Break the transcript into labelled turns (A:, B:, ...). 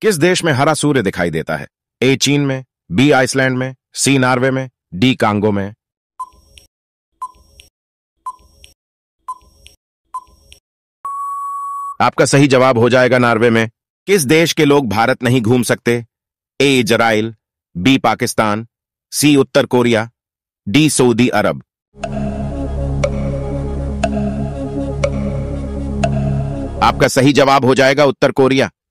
A: किस देश में हरा सूर्य दिखाई देता है? ए चीन में, बी आइसलैंड में, सी नॉर्वे में, डी कांगो में। आपका सही जवाब हो जाएगा नॉर्वे में। किस देश के लोग भारत नहीं घूम सकते? A Israel, B Pakistan, C उत्तर कोरिया, डी सऊदी अरब। आपका सही जवाब हो जाएगा उत्तर कोरिया।